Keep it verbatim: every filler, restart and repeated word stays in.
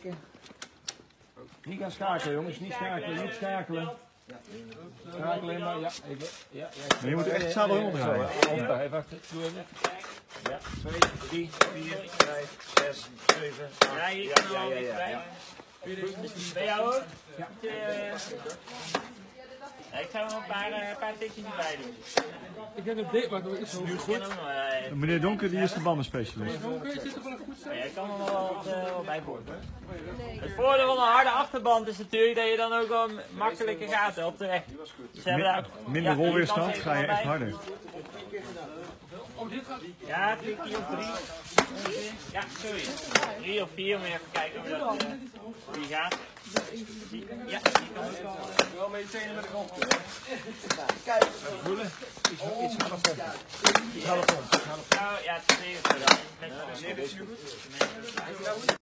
trekken. Niet gaan schakelen jongens, niet schakelen, niet schakelen. Schakelen maar, ja, even. Ja, ja. Maar je moet echt zadel helemaal draaien. Omdraaien, even achter, doe even. Ja, twee, drie, vier, vijf, zes, zeven, acht. Ja, hier Ja, kan ja, wel ja, ja, ja. bij jou ook? Ja. Ja, ik ga er nog een paar, uh, paar tikjes bij doen. Ik denk dat dit, maar dat is zo Nu goed. Nog, uh, Meneer Donker, die is de bandenspecialist. ja, je kan er nog wel wat uh, bij voeren. Het voordeel van een harde achterband is natuurlijk dat je dan ook wel makkelijker gaat op de weg. Dus daar, Minder ja, rolweerstand, je ga je echt harder. Ja, twee keer of drie. Ja, sorry. Drie of vier, om even kijken hoe dat uh, die gaat. Die, ja, die kan ook wel. Wel met je tenen met de grond. Kijk, voelen. Iets, iets harder pompen. Iets harder pompen. Nou ja, het is even zo dan.